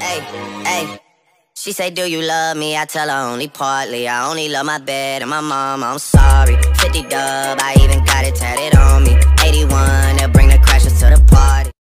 Hey, hey. She say, do you love me? I tell her only partly. I only love my bed and my mom, I'm sorry. 50 dub, I even got it tatted on